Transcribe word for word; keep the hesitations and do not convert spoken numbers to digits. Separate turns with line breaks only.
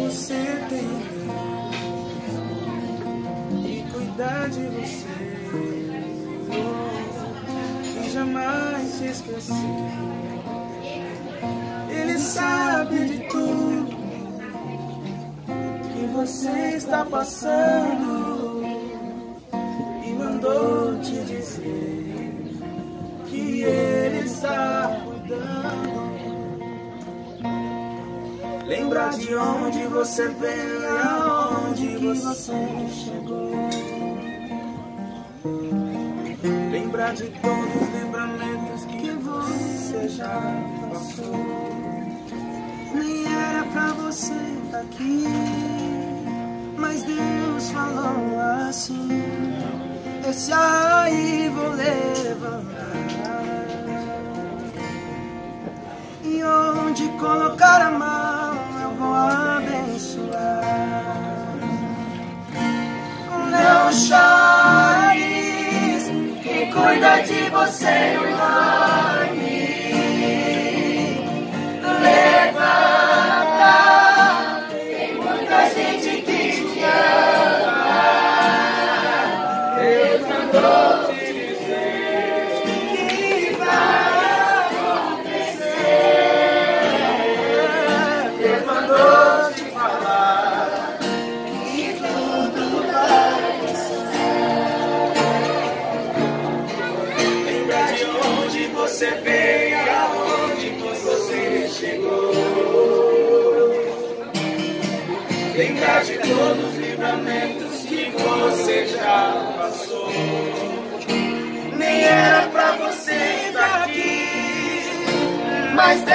você tem e cuidar de você, oh, e jamais te esquecer. Ele sabe de tudo que você está passando e mandou te dizer que Ele está cuidando. Lembra de onde você veio e aonde você chegou. Lembra de todos os livramentos que você já passou. Nem era pra você estar aqui, mas Deus falou assim: esse aí vou levantar, e onde colocar a mão eu vou abençoar. Não chores, quem cuida de você não dorme. Levanta, tem muita gente que te ama. Levantou te dizer que vai acontecer. Levantou te falar que tudo vai ser. Lembra de onde você veio e aonde você chegou. Lembrar de todos os livramentos que você já passou. Nem era pra você estar aqui, mas